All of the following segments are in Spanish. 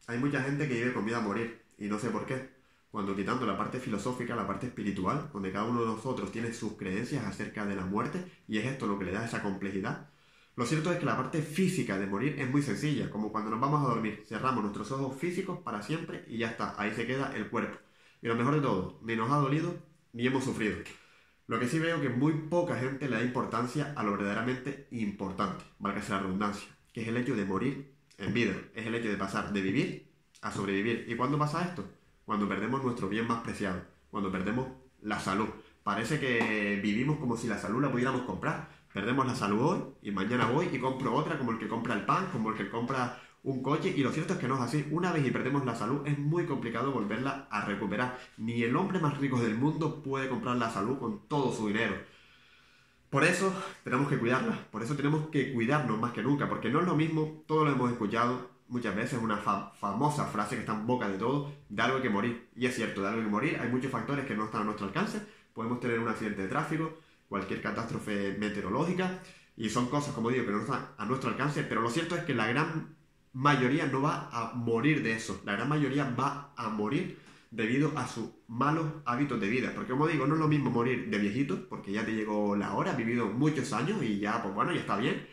hay mucha gente que vive con miedo a morir y no sé por qué. Cuando quitando la parte filosófica, la parte espiritual, donde cada uno de nosotros tiene sus creencias acerca de la muerte y es esto lo que le da esa complejidad. Lo cierto es que la parte física de morir es muy sencilla, como cuando nos vamos a dormir, cerramos nuestros ojos físicos para siempre y ya está, ahí se queda el cuerpo. Y lo mejor de todo, ni nos ha dolido ni hemos sufrido. Lo que sí veo que muy poca gente le da importancia a lo verdaderamente importante, válgase la redundancia, que es el hecho de morir en vida, es el hecho de pasar de vivir a sobrevivir. ¿Y cuándo pasa esto? Cuando perdemos nuestro bien más preciado, cuando perdemos la salud. Parece que vivimos como si la salud la pudiéramos comprar. Perdemos la salud hoy y mañana voy y compro otra, como el que compra el pan, como el que compra un coche, y lo cierto es que no es así. Una vez y perdemos la salud es muy complicado volverla a recuperar. Ni el hombre más rico del mundo puede comprar la salud con todo su dinero. Por eso tenemos que cuidarla, por eso tenemos que cuidarnos más que nunca, porque no es lo mismo, todo lo hemos escuchado muchas veces, una famosa frase que está en boca de todos, de algo hay que morir. Y es cierto, de algo hay que morir, hay muchos factores que no están a nuestro alcance, podemos tener un accidente de tráfico, cualquier catástrofe meteorológica, y son cosas, como digo, que no están a nuestro alcance, pero lo cierto es que la gran mayoría no va a morir de eso, la gran mayoría va a morir debido a sus malos hábitos de vida. Porque como digo, no es lo mismo morir de viejito, porque ya te llegó la hora, has vivido muchos años y ya, pues bueno, ya está bien.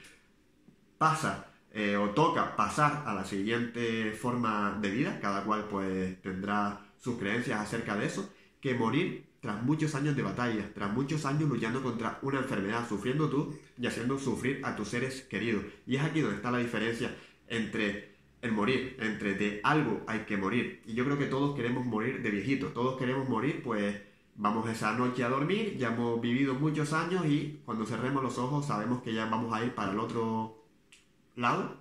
Pasa o toca pasar a la siguiente forma de vida, cada cual pues tendrá sus creencias acerca de eso, que morir tras muchos años de batalla, tras muchos años luchando contra una enfermedad, sufriendo tú y haciendo sufrir a tus seres queridos. Y es aquí donde está la diferencia entre el morir, entre de algo hay que morir. Y yo creo que todos queremos morir de viejitos, todos queremos morir, pues vamos esa noche a dormir, ya hemos vivido muchos años y cuando cerremos los ojos sabemos que ya vamos a ir para el otro lado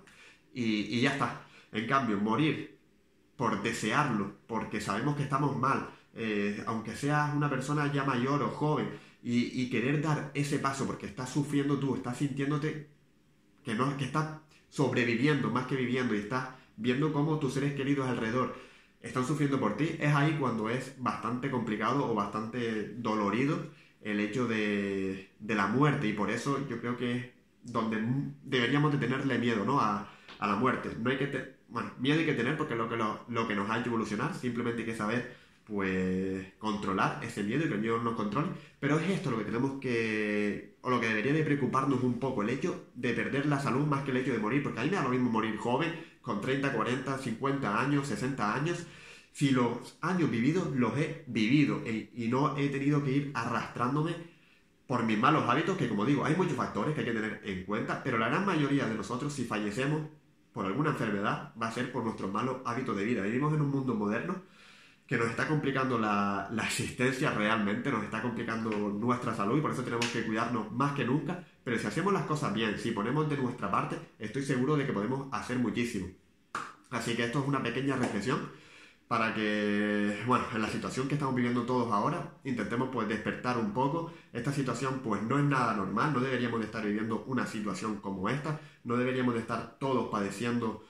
y ya está. En cambio, morir por desearlo, porque sabemos que estamos mal, aunque seas una persona ya mayor o joven, y querer dar ese paso porque estás sufriendo tú, estás sintiéndote que no, que estás sobreviviendo más que viviendo y estás viendo cómo tus seres queridos alrededor están sufriendo por ti, es ahí cuando es bastante complicado o bastante dolorido el hecho de la muerte. Y por eso yo creo que es donde deberíamos de tenerle miedo, ¿no? A la muerte. No hay que bueno, miedo hay que tener porque es lo que nos ha hecho evolucionar, simplemente hay que saber pues controlar ese miedo y que el miedo nos controle, pero es esto lo que tenemos que, o lo que debería de preocuparnos un poco, el hecho de perder la salud más que el hecho de morir, porque a mí me da lo mismo morir joven, con 30, 40, 50 años, 60 años, si los años vividos los he vivido y no he tenido que ir arrastrándome por mis malos hábitos, que como digo, hay muchos factores que hay que tener en cuenta, pero la gran mayoría de nosotros, si fallecemos por alguna enfermedad, va a ser por nuestros malos hábitos de vida. Vivimos en un mundo moderno que nos está complicando la existencia realmente, nos está complicando nuestra salud y por eso tenemos que cuidarnos más que nunca, pero si hacemos las cosas bien, si ponemos de nuestra parte, estoy seguro de que podemos hacer muchísimo. Así que esto es una pequeña reflexión para que, bueno, en la situación que estamos viviendo todos ahora, intentemos pues despertar un poco. Esta situación pues no es nada normal, no deberíamos de estar viviendo una situación como esta, no deberíamos de estar todos padeciendo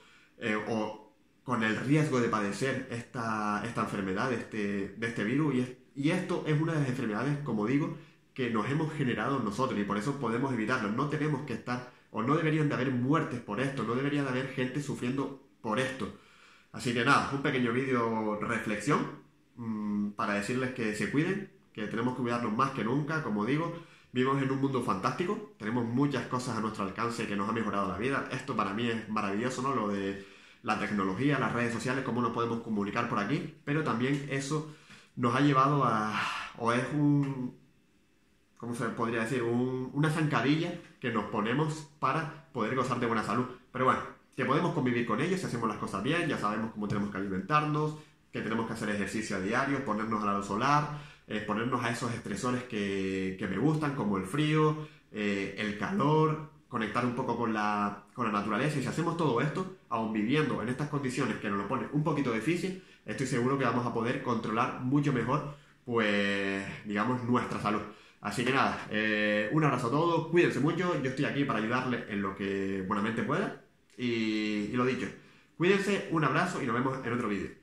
o con el riesgo de padecer esta enfermedad de este virus. Y esto es una de las enfermedades, como digo, que nos hemos generado nosotros y por eso podemos evitarlo. No tenemos que estar, o no deberían de haber muertes por esto, no debería de haber gente sufriendo por esto. Así que nada, un pequeño vídeo reflexión para decirles que se cuiden, que tenemos que cuidarnos más que nunca, como digo. Vivimos en un mundo fantástico, tenemos muchas cosas a nuestro alcance que nos ha mejorado la vida. Esto para mí es maravilloso, ¿no? Lo de la tecnología, las redes sociales, cómo nos podemos comunicar por aquí, pero también eso nos ha llevado o es ¿cómo se podría decir? Una zancadilla que nos ponemos para poder gozar de buena salud. Pero bueno, que podemos convivir con ellos si hacemos las cosas bien, ya sabemos cómo tenemos que alimentarnos, que tenemos que hacer ejercicio a diario, ponernos a la luz solar, ponernos a esos estresores que me gustan, como el frío, el calor, conectar un poco con la naturaleza. Y si hacemos todo esto, aun viviendo en estas condiciones que nos lo ponen un poquito difícil, estoy seguro que vamos a poder controlar mucho mejor, pues, digamos, nuestra salud. Así que nada, un abrazo a todos, cuídense mucho, yo estoy aquí para ayudarles en lo que buenamente pueda. Y lo dicho, cuídense, un abrazo y nos vemos en otro vídeo.